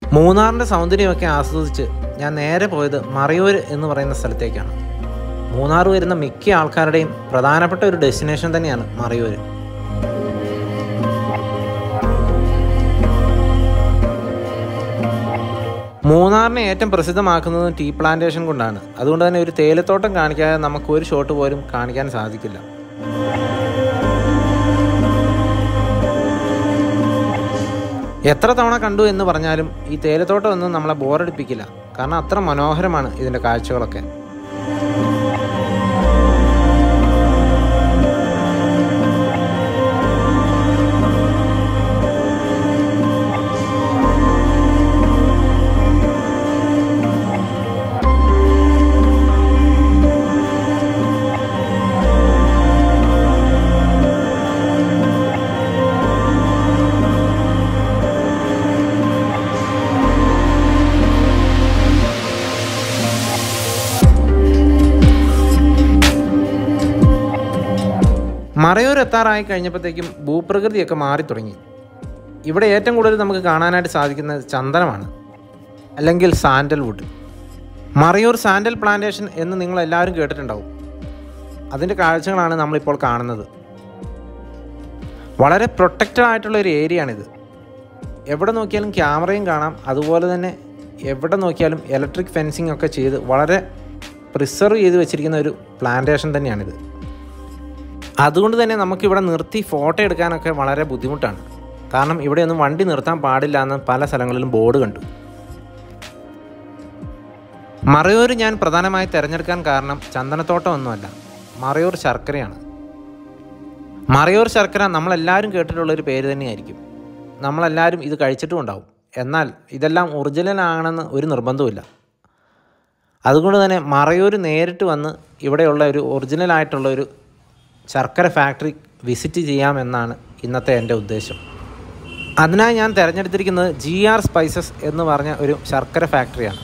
മൂന്നാറിൻ്റെ സൗന്ദര്യമൊക്കെ ആസ്വദിച്ച് ഞാൻ നേരെ പോയത് മറയൂർ എന്ന് പറയുന്ന സ്ഥലത്തേക്കാണ്. മൂന്നാർ വരുന്ന മിക്ക ആൾക്കാരുടെയും പ്രധാനപ്പെട്ട ഒരു ഡെസ്റ്റിനേഷൻ തന്നെയാണ് മറയൂർ. മൂന്നാറിനെ ഏറ്റവും പ്രസിദ്ധമാക്കുന്നത് ടീ പ്ലാന്റേഷൻ കൊണ്ടാണ്. അതുകൊണ്ട് തന്നെ ഒരു തേയിലത്തോട്ടം കാണിക്കാതെ നമുക്ക് ഒരു ഷോട്ട് പോലും കാണിക്കാൻ സാധിക്കില്ല. എത്ര തവണ കണ്ടു എന്ന് പറഞ്ഞാലും ഈ തേയിലത്തോട്ടം ഒന്നും നമ്മളെ ബോറടിപ്പിക്കില്ല. കാരണം അത്ര മനോഹരമാണ് ഇതിൻ്റെ കാഴ്ചകളൊക്കെ. മറയൂർ എത്താറായി കഴിഞ്ഞപ്പോഴത്തേക്കും ഭൂപ്രകൃതിയൊക്കെ മാറി തുടങ്ങി. ഇവിടെ ഏറ്റവും കൂടുതൽ നമുക്ക് കാണാനായിട്ട് സാധിക്കുന്നത് ചന്ദനമാണ്, അല്ലെങ്കിൽ സാൻഡൽവുഡ്. മറയൂർ സാൻഡൽ പ്ലാന്റേഷൻ എന്ന് നിങ്ങളെല്ലാവരും കേട്ടിട്ടുണ്ടാവും. അതിൻ്റെ കാഴ്ചകളാണ് നമ്മളിപ്പോൾ കാണുന്നത്. വളരെ പ്രൊട്ടക്റ്റഡ് ആയിട്ടുള്ള ഒരു ഏരിയയാണിത്. എവിടെ നോക്കിയാലും ക്യാമറയും കാണാം. അതുപോലെ തന്നെ എവിടെ നോക്കിയാലും ഇലക്ട്രിക് ഫെൻസിങ് ഒക്കെ ചെയ്ത് വളരെ പ്രിസർവ് ചെയ്ത് വെച്ചിരിക്കുന്ന ഒരു പ്ലാന്റേഷൻ തന്നെയാണിത്. അതുകൊണ്ട് തന്നെ നമുക്കിവിടെ നിർത്തി ഫോട്ടോ എടുക്കാനൊക്കെ വളരെ ബുദ്ധിമുട്ടാണ്. കാരണം ഇവിടെയൊന്നും വണ്ടി നിർത്താൻ പാടില്ല എന്ന് പല സ്ഥലങ്ങളിലും ബോർഡ് കണ്ടു. മറയൂർ ഞാൻ പ്രധാനമായി തിരഞ്ഞെടുക്കാൻ കാരണം ചന്ദനത്തോട്ടം ഒന്നുമല്ല, മറയൂർ ശർക്കരയാണ്. മറയൂർ ശർക്കര നമ്മളെല്ലാവരും കേട്ടിട്ടുള്ളൊരു പേര് തന്നെയായിരിക്കും. നമ്മളെല്ലാവരും ഇത് കഴിച്ചിട്ടും ഉണ്ടാവും. എന്നാൽ ഇതെല്ലാം ഒറിജിനൽ ആണെന്ന് ഒരു നിർബന്ധവുമില്ല. അതുകൊണ്ട് തന്നെ മറയൂർ നേരിട്ട് വന്ന് ഇവിടെയുള്ള ഒരു ഒറിജിനലായിട്ടുള്ള ഒരു ശർക്കര ഫാക്ടറി വിസിറ്റ് ചെയ്യാമെന്നാണ് ഇന്നത്തെ എൻ്റെ ഉദ്ദേശം. അതിനായി ഞാൻ തിരഞ്ഞെടുത്തിരിക്കുന്നത് GR സ്പൈസസ് എന്ന് പറഞ്ഞ ഒരു ശർക്കര ഫാക്ടറിയാണ്.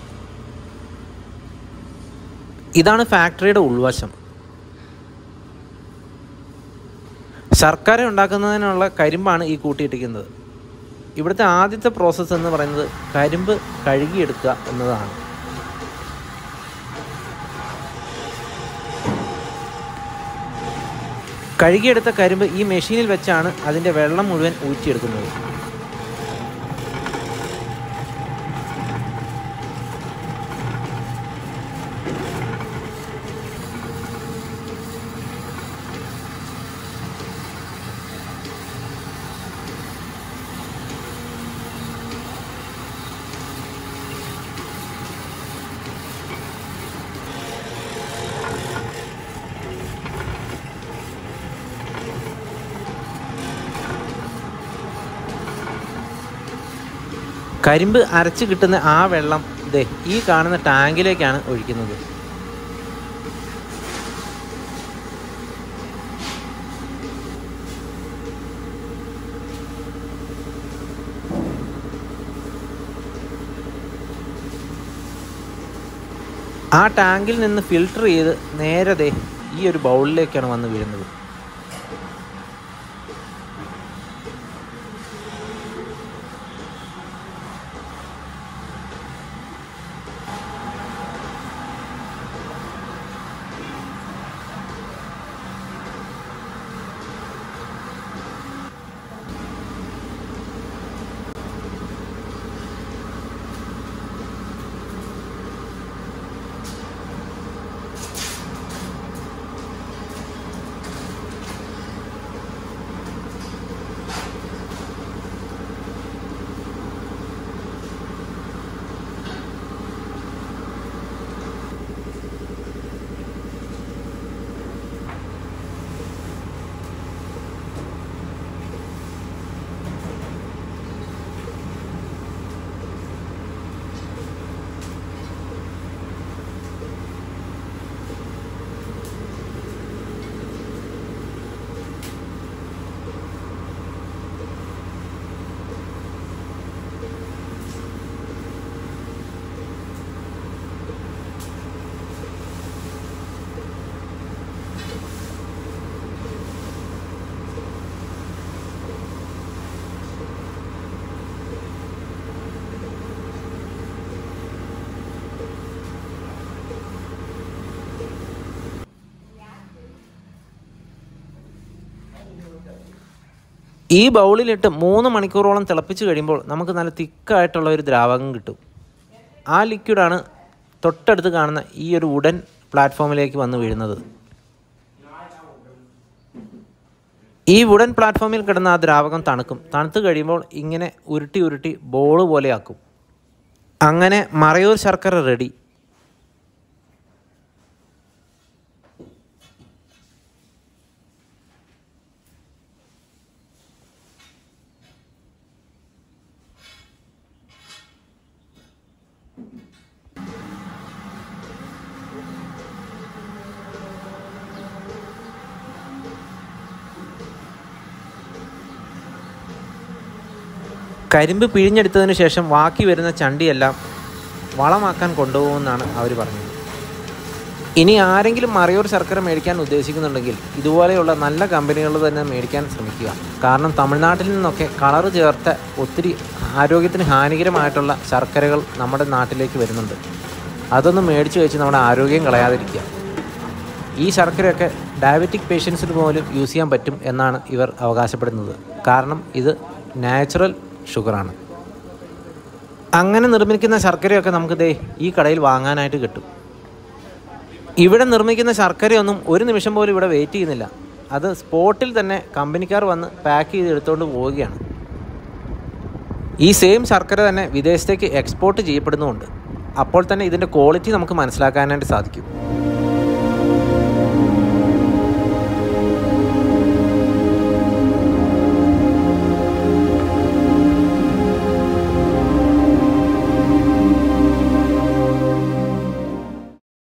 ഇതാണ് ഫാക്ടറിയുടെ ഉൾവശം. ശർക്കര ഉണ്ടാക്കുന്നതിനുള്ള കരിമ്പാണ് ഈ കൂട്ടിയിട്ടിരിക്കുന്നത്. ഇവിടുത്തെ ആദ്യത്തെ പ്രോസസ്സ് എന്ന് പറയുന്നത് കരിമ്പ് കഴുകിയെടുക്കുക എന്നതാണ്. കഴുകിയെടുത്ത കരിമ്പ് ഈ മെഷീനിൽ വെച്ചാണ് അതിൻ്റെ വെള്ളം മുഴുവൻ ഊറ്റിയെടുക്കുന്നത്. കരിമ്പ് അരച്ച് കിട്ടുന്ന ആ വെള്ളം ഈ കാണുന്ന ടാങ്കിലേക്കാണ് ഒഴിക്കുന്നത്. ആ ടാങ്കിൽ നിന്ന് ഫിൽട്ടർ ചെയ്ത് നേരെ ഈ ഒരു ബൗളിലേക്കാണ് വന്ന് വീഴുന്നത്. ഈ ബൗളിലിട്ട് 3 മണിക്കൂറോളം തിളപ്പിച്ച് കഴിയുമ്പോൾ നമുക്ക് നല്ല തിക്കായിട്ടുള്ള ഒരു ദ്രാവകം കിട്ടും. ആ ലിക്വിഡാണ് തൊട്ടടുത്ത് കാണുന്ന ഈ ഒരു വുഡൻ പ്ലാറ്റ്ഫോമിലേക്ക് വന്ന് വീഴുന്നത്. ഈ വുഡൻ പ്ലാറ്റ്ഫോമിൽ കിടന്ന ആ ദ്രാവകം തണുക്കും. തണുത്ത് കഴിയുമ്പോൾ ഇങ്ങനെ ഉരുട്ടി ഉരുട്ടി ബോള് പോലെയാക്കും. അങ്ങനെ മറയൂർ ശർക്കര റെഡി. കരിമ്പ് പിഴിഞ്ഞെടുത്തതിന് ശേഷം ബാക്കി വരുന്ന ചണ്ടിയെല്ലാം വളമാക്കാൻ കൊണ്ടുപോകുമെന്നാണ് അവർ പറഞ്ഞത്. ഇനി ആരെങ്കിലും മറയൂർ ശർക്കര മേടിക്കാൻ ഉദ്ദേശിക്കുന്നുണ്ടെങ്കിൽ ഇതുപോലെയുള്ള നല്ല കമ്പനികൾ തന്നെ മേടിക്കാൻ ശ്രമിക്കുക. കാരണം തമിഴ്നാട്ടിൽ നിന്നൊക്കെ കളറ് ചേർത്ത ഒത്തിരി ആരോഗ്യത്തിന് ഹാനികരമായിട്ടുള്ള ശർക്കരകൾ നമ്മുടെ നാട്ടിലേക്ക് വരുന്നുണ്ട്. അതൊന്നും മേടിച്ച് വെച്ച് നമ്മുടെ ആരോഗ്യം കളയാതിരിക്കുക. ഈ ശർക്കരയൊക്കെ ഡയബറ്റിക് പേഷ്യൻസിന് പോലും യൂസ് ചെയ്യാൻ പറ്റും എന്നാണ് ഇവർ അവകാശപ്പെടുന്നത്. കാരണം ഇത് നാച്ചുറൽ ഷുഗറാണ്. അങ്ങനെ നിർമ്മിക്കുന്ന ശർക്കരയൊക്കെ നമുക്ക് ഈ കടയിൽ വാങ്ങാനായിട്ട് കിട്ടും. ഇവിടെ നിർമ്മിക്കുന്ന ശർക്കരയൊന്നും ഒരു നിമിഷം പോലും ഇവിടെ വെയിറ്റ് ചെയ്യുന്നില്ല. അത് സ്പോട്ടിൽ തന്നെ കമ്പനിക്കാർ വന്ന് പാക്ക് ചെയ്ത് എടുത്തുകൊണ്ട് പോവുകയാണ്. ഈ സെയിം ശർക്കര തന്നെ വിദേശത്തേക്ക് എക്സ്പോർട്ട് ചെയ്യപ്പെടുന്നുമുണ്ട്. അപ്പോൾ തന്നെ ഇതിൻ്റെ ക്വാളിറ്റി നമുക്ക് മനസ്സിലാക്കാനായിട്ട് സാധിക്കും.